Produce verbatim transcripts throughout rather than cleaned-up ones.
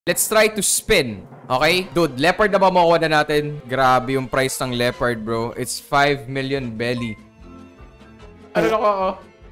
Let's try to spin. Okay? Dude, leopard na ba makuha na natin? Grabe yung price ng leopard, bro. It's five million belly. Ano na ko ako?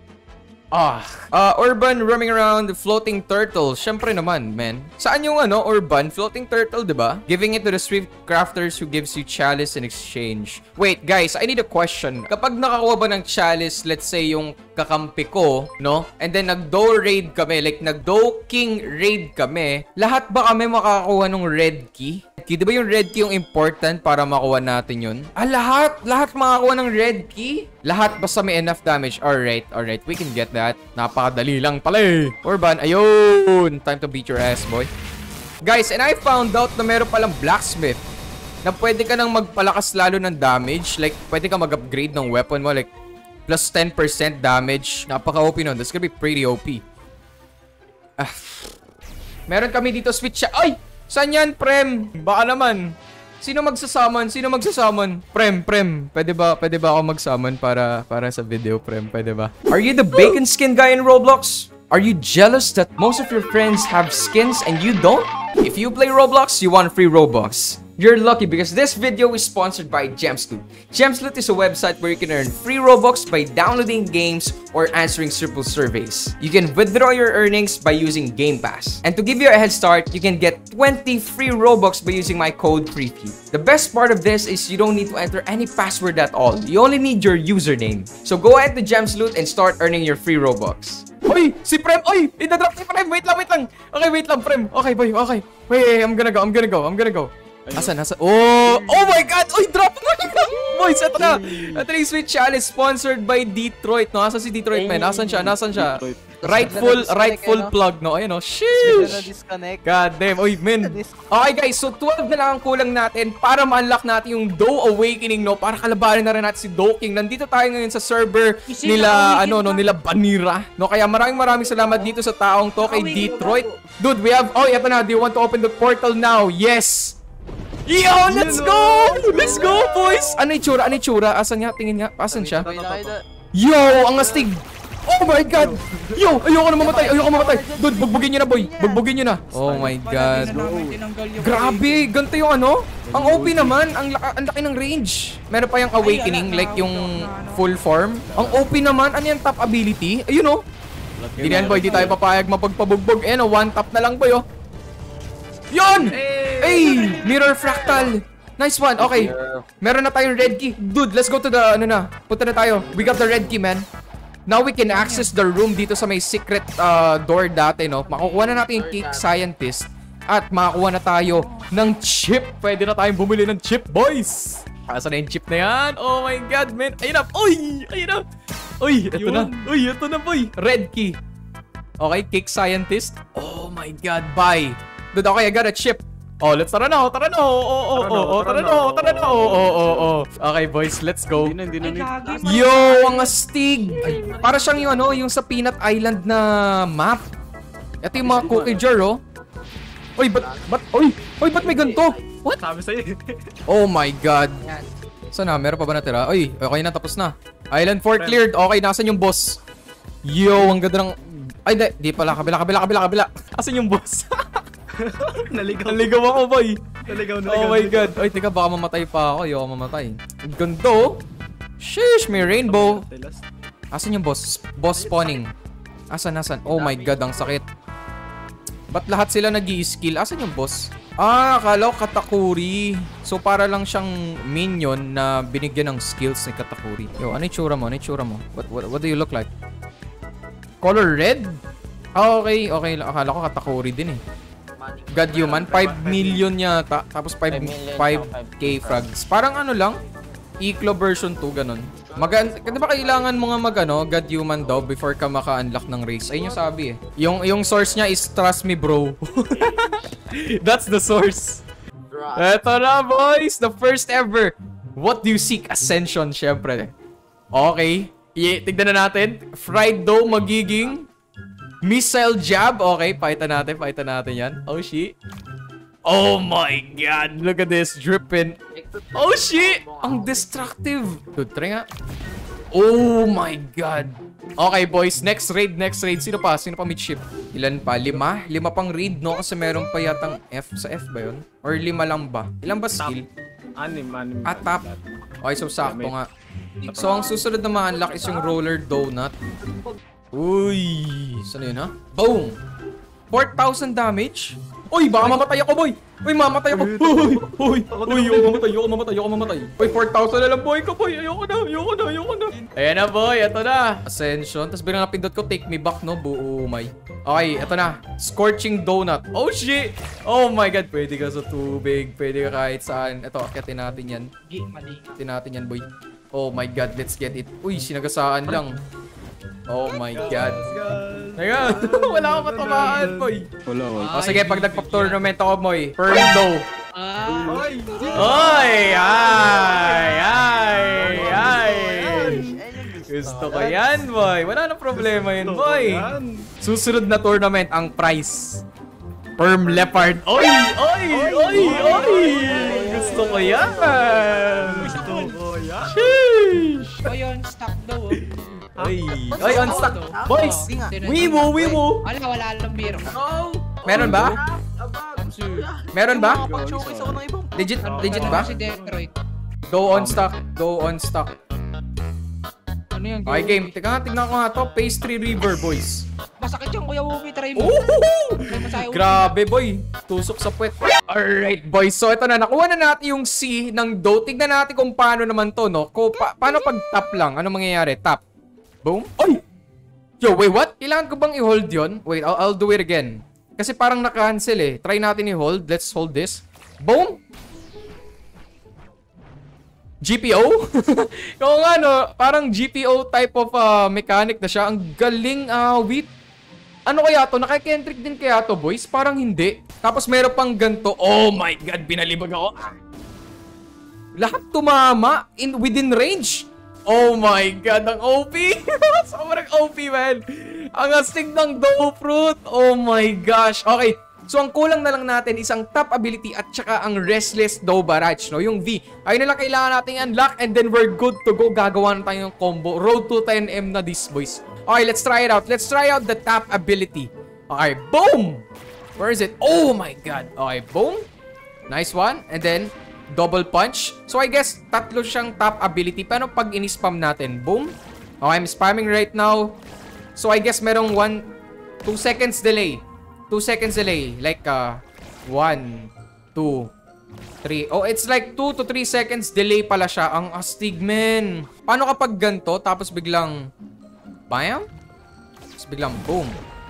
Ah. Uh, urban roaming around floating turtle. Syempre naman, man. Saan yung ano, urban floating turtle, diba? Giving it to the swift crafters who gives you chalice in exchange. Wait, guys, I need a question. Kapag nakakuha ba ng chalice, let's say yung kakampi ko, no? And then nag-doe raid kami, like nag-doe king raid kami, lahat ba kami makakakuha ng red key? Di ba yung red key yung important para makuha natin yun? Ah, lahat! Lahat makakuha ng red key? Lahat basta may enough damage. Alright, alright. We can get that. Napakadali lang pala eh. Urban, ayun! Time to beat your ass, boy. Guys, and I found out na meron palang blacksmith na pwede ka nang magpalakas lalo ng damage. Like, pwede ka mag-upgrade ng weapon mo. Like, plus ten percent damage. Napaka-O P nun. That's gonna be pretty O P. Ah. Meron kami dito switch siya. Ay! Saan yan, Prem? Baka naman. Sino magsasamon? Sino magsasamon? Prem, Prem. Pwede ba, pwede ba ako magsamon para, para sa video, Prem? Pwede ba? Are you the bacon skin guy in Roblox? Are you jealous that most of your friends have skins and you don't? If you play Roblox, you want free Robux. You're lucky because this video is sponsored by Gemsloot. Gemsloot is a website where you can earn free Robux by downloading games or answering simple surveys. You can withdraw your earnings by using Game Pass. And to give you a head start, you can get twenty free Robux by using my code FREEFEW. The best part of this is you don't need to enter any password at all. You only need your username. So go ahead to Gemsloot and start earning your free Robux. Oy! Si Prem! Oy! Ina-drop si Prem! Wait lang, wait lang! Okay, wait lang, Prem. Okay, boy, okay. Wait, I'm gonna go, I'm gonna go, I'm gonna go. Asan, asan? Oh! Oh my God! Uy, drop mo! Boys, ito na! Ito na yung Sweet Chalice sponsored by Detroit, no? Asan si Detroit, man? Asan siya? Nasaan siya? Rightful, rightful plug, no? Ayun, no? Sheesh! God damn. Uy, man. Okay, guys. So, twelve na lang ang kulang natin para ma-unlock natin yung Doe Awakening, no? Para kalabanin na rin natin si Doe King. Nandito tayo ngayon sa server nila, ano, no? Nila Banira, no? Kaya maraming maraming salamat dito sa taong to kay Detroit. Dude, we have... Oh, ito na. Do you want to open the portal now? Yes! Yo, let's go! Let's go, boys! Ano yung tsura? Ano yung tsura? Asan nga? Tingin nga. Asan siya? Yo, ang astig! Oh my God! Yo, ayoko na mamatay! Ayoko mamatay! Dude, bugbugin nyo na, boy! Bugbugin nyo na! Oh my God! Grabe! Ganito yung ano? Ang O P naman! Ang, ang laki ng range! Meron pa yung Awakening, like yung full form. Ang O P naman! Ano yung top ability? Ayun, oh! Hindi yan, boy. Di tayo papayag mapagpabugbog. Ayan, oh. One tap na lang, boy, oh. Yun! Hey! Mirror fractal! Nice one. Okay. Meron na tayong red key. Dude, let's go to the, ano na. Punta na tayo. We got the red key, man. Now we can access the room dito sa may secret uh, door dati, no? Makukuha na natin yung Cake Scientist. At makakuha na tayo ng chip. Pwede na tayong bumili ng chip, boys! Asa na yung chip na yan? Oh my God, man. Ayun na. Uy! Ayun na. Uy, ito na. Uy, ito na, boy. Red key. Okay, Cake Scientist. Oh my God, bye. Dude, okay, I got a chip. Oh, let's tara na. Tara na. Oh, oh, oh, oh, tara na. Tara na. Oh, oh, oh, oh. Okay, boys, let's go. Yo, ang astig. Para siyang yung ano, yung sa Peanut Island na map. Ito yung mga cookie jar, oh. Uy, ba't, ba't, uy, uy, ba't may ganito? What? Sabi sa'yo. Oh my God. Sana, meron pa ba natira? Uy, okay na, tapos na. Island four cleared. Okay, nasan yung boss? Yo, ang ganda ng... Ay, di, di pala. Kabila, kabila, kabila, kabila. Asan yung boss? Naligaw. Naligaw ako, boy. Naligaw, naligaw. Oh my God. Ay, tika, baka mamatay pa ako. Ayoko mamatay. Ang ganda, oh. Sheesh, may rainbow. Asan yung boss? Boss spawning. Asan, asan? Oh my God, ang sakit. Ba't lahat sila nag-i-skill? Asan yung boss? Ah, akala ko Katakuri. So, para lang siyang minion na binigyan ng skills ni Katakuri. Yo, ano yung tsura mo? Ano yung tsura mo? What, what, what do you look like? Color red? Ah, okay. Okay. Akala ko Katakuri din eh. God Human, five million yata. Tapos five K frags. Parang ano lang, Eclo version two, ganun. Magan, di ba kailangan mo nga mag ano, God Human daw before ka maka-unlock ng race? Ayun yung sabi eh. Yung, yung source niya is trust me, bro. That's the source. Eto na, boys! The first ever. What do you seek? Ascension, syempre. Okay. I tignan na natin. Fried dough magiging missile jab. Okay, paitan natin. Paitan natin yan. Oh, shit. Oh my God. Look at this. Dripping. Oh, shit. Ang destructive. Dude, try nga. Oh my God. Okay, boys. Next raid, next raid. Sino pa? Sino pa midship? Ilan pa? Lima? Lima pang raid, no? Kasi meron pa yatang F. Sa F ba yun? Or lima lang ba? Ilan ba skill? Anim, anim. Ah, top. Okay, so sakto nga. So, ang susunod na ma-unlock is yung roller donut. Uy! Saan yun, ha? Boom! four thousand damage? Uy, baka mamatay ako, boy! Uy, mamatay ako! Uy! Uy! Uy! Ayoko mamatay! Ayoko mamatay! Ayoko mamatay! Uy, four thousand na lang, boy ko, boy! Ayoko na! Ayoko na! Ayoko na! Ayan na, boy! Ito na! Ascension. Tapos biglang napindot ko, take me back, no? Buumay. Okay, ito na. Scorching donut. Oh, shit! Oh my God! Pwede ka sa tubig. Pwede ka kahit saan. Ito, akyatin natin yan. Akyatin natin yan, boy. Oh my God, let's get it. Uy, sinagasaan lang. Oh my God. Teka, wala akong matamaan, boy. Wala, wala. O sige, pag nagpa-tournament ako, boy. Perm dough. Ay! Oy! Ay! Ay! Ay! Gusto ko yan, boy. Wala nang problema yun, boy. Susunod na tournament, ang prize. Perm leopard. Oy! Oy! Oy! Oy! Gusto ko yan. Gusto ko yan. Sheesh! O yun, stock daw oh. Oy! Oy, on stock. Boys! Wiwo! Wiwo! Wala, wala lang biro. Meron ba? Meron ba? Pag-showcase ako ng ibang. Legit, legit ba? Si Detroit. Go on stock. Go on stock. Ano yan? Okay, game. Teka nga, tignan ko nga to. Pastry River, boys. Masakit yung Kuya Wumi, try mo. Ooh! Try mo sa'yo. Grabe, boy. Tusok sa puwet. Alright, boys. So, ito na. Nakuha na natin yung C ng dough. Tignan natin kung paano naman to, no? Kung pa paano pag tap lang? Ano mangyayari? Tap. Boom. Oy! Yo, wait, what? Kailangan ko bang i-hold yun? Wait, I'll, I'll do it again. Kasi parang naka-cancel eh. Try natin i-hold. Let's hold this. Boom! G P O? Yung nga, no? Parang G P O type of uh, mechanic na siya. Ang galing, uh, wait. Ano kaya to? Naka-kentrick din kaya to, boys? Parang hindi. Tapos meron pang ganito. Oh my God, binalibag ako. Lahat tumama in, within range. Oh my God, ang O P. Sobrang O P, man. Ang astig ng dough fruit. Oh my gosh. Okay. So, ang kulang na lang natin isang top ability at saka ang Restless Dough Barrage, no? Yung V. Ayun na lang kailangan natin unlock and then we're good to go. Gagawa na tayo ng combo. Road to ten M na this, boys. Okay, let's try it out. Let's try out the top ability. Okay, boom! Where is it? Oh my God. Okay, boom. Nice one. And then, double punch. So, I guess, tatlo siyang top ability. Pero pag in-spam natin, boom. Okay, I'm spamming right now. So, I guess merong one, two seconds delay. two seconds delay. Like, uh, one, two, three. Oh, it's like two to three seconds delay pala siya. Ang astig, men. Paano kapag ganito, tapos biglang, bam? Tapos biglang, boom.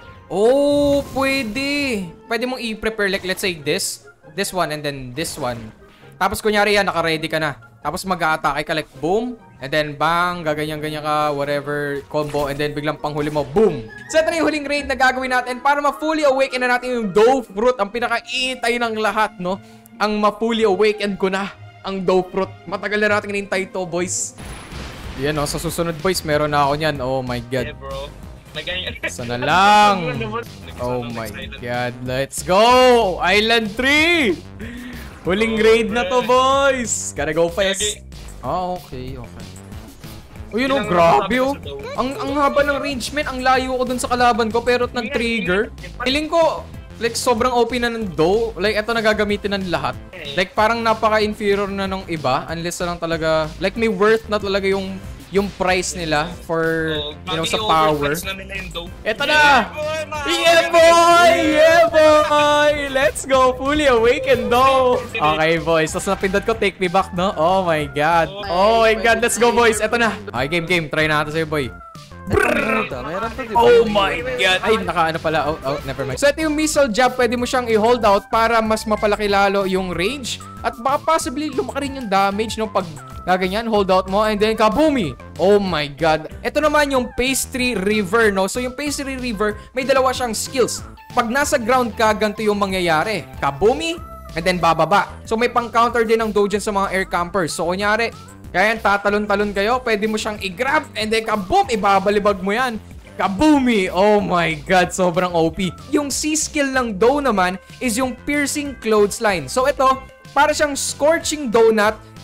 Oh, pwede. Pwede mong i-prepare, like, let's say this. This one, and then this one. Tapos, kunyari yan, naka-ready ka na. Tapos, mag-a-atake ka, like, boom. And then, bang, gaganyan-ganyan ka, whatever, combo. And then, biglang panghuli mo, boom. So, ito na yung huling raid na gagawin natin para ma-fully awaken na natin yung dough fruit. Ang pinaka-iitay ng lahat, no? Ang ma-fully awaken ko na ang dough fruit. Matagal na natin hinintay to, boys. Yan, no? Sa susunod, boys, meron na ako niyan. Oh, my God. Yeah, bro. Sana lang. Oh, my God. Let's go! Island three! Huling raid na to, boys. Gotta go fast. Ah, okay, okay. Oh, yun, oh, grabe, oh. Ang, ang haba ng range, man. Ang layo ko dun sa kalaban ko, pero nag-trigger. Feeling ko, like, sobrang O P na ng dough. Like, ito nagagamitin ng lahat. Like, parang napaka-inferior na nung iba. Unless na lang talaga, like, may worth na talaga yung yung price nila for, you know, sa power. Ito na! Yeah, boy! Yeah, boy! Let's go! Fully awakened, though! Okay, boys. Tapos napindot ko, take me back, no? Oh my God. Oh my God. Let's go, boys. Ito na. Okay, game, game. Try natin sa'yo, boy. Oh my God. Ay, naka ano pala. Oh, oh, never mind. So, ito yung missile jab. Pwede mo siyang i-hold out para mas mapalaki lalo yung range. At baka possibly lumaki rin yung damage, no? Pag gaganyan, hold out mo. And then, kaboomy. Oh my God. Ito naman yung Pastry River, no? So, yung Pastry River, may dalawa siyang skills. Pag nasa ground ka, ganito yung mangyayari. Kaboomy, and then bababa. So, may pang-counter din ang dough dyan sa mga air campers. So, kunyari, kaya tatalon-talon kayo, pwede mo siyang i-grab, and then kaboom, ibabalibag mo yan. Kaboomy! Oh my God, sobrang O P. Yung C-skill ng dough naman is yung Piercing Clothesline. So, ito, para siyang Scorching Donut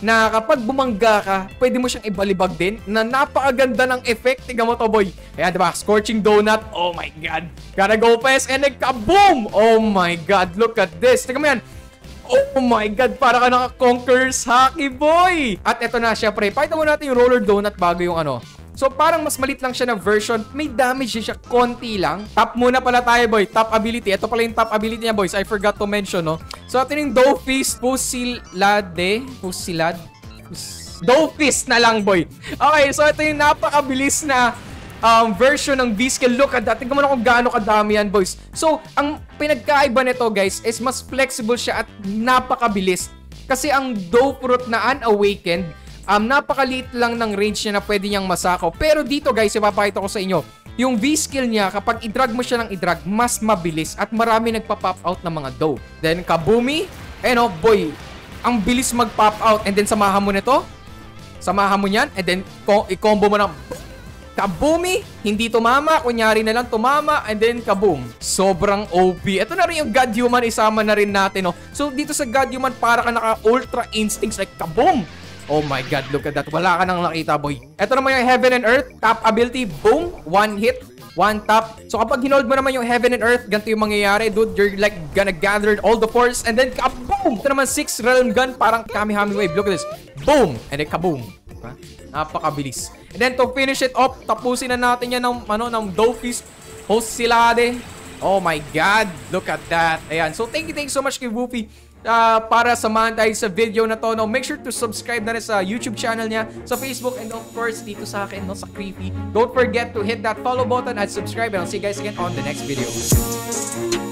na kapag bumangga ka, pwede mo siyang ibalibag din na napakaganda ng effect. Tingnan mo to, boy. Ayan, diba? Scorching donut. Oh my God. Gotta go fast and then kaboom! Oh my God. Look at this. Tingnan mo yan. Oh my God. Para ka naka-Conqueror's Haki, boy. At eto na, syempre. Pakita mo natin yung roller donut bago yung ano. So, parang mas malit lang siya na version. May damage din siya. Konti lang. Top muna pala tayo, boy. Top ability. Ito pala yung top ability niya, boys. I forgot to mention, no? So, ito yung Dofist Fusilade. Fusilad? Dofist na lang, boy. Okay, so ito yung napakabilis na um, version ng V-Skill. Look at that. Tingnan mo na kung gaano kadami yan, boys. So, ang pinagkaiba nito, guys, is mas flexible siya at napakabilis. Kasi ang Dofruit na Unawakened, Um, napakaliit lang ng range niya na pwede niyang masakaw. Pero dito guys, ipapakita ko sa inyo, yung V-skill niya, kapag i-drag mo siya ng i-drag, mas mabilis at marami nagpa-pop out ng mga dough. Then kabumi, eh no, boy, ang bilis mag-pop out. And then samahan mo nito, samahan mo yan, and then i-combo mo ng kabumi, hindi tumama, kunyari na lang tumama, and then kaboom. Sobrang O P. Ito na rin yung God Human, isama na rin natin, no? So dito sa God Human, para ka naka-ultra instincts like kaboom. Oh my God, look at that. Wala ka nang nakita, boy. Ito naman yung Heaven and Earth. Top ability, boom. One hit, one tap. So kapag hinold mo naman yung Heaven and Earth, ganito yung mangyayari, dude. You're like gonna gather all the force and then kaboom! Ito naman six realm gun, parang Kamehame wave. Look at this. Boom! And then kaboom. Diba? Napakabilis. And then to finish it off, tapusin na natin yan ng, ano, ng Dofist Fusilade. Oh my God, look at that. Ayan. So thank you, thank you so much kay Woofy. Uh, para samahan tayo sa video na to, no? Make sure to subscribe na rin sa YouTube channel niya, sa Facebook, and of course dito sa akin, no? Sa Creepy. Don't forget to hit that follow button at subscribe, and I'll see you guys again on the next video.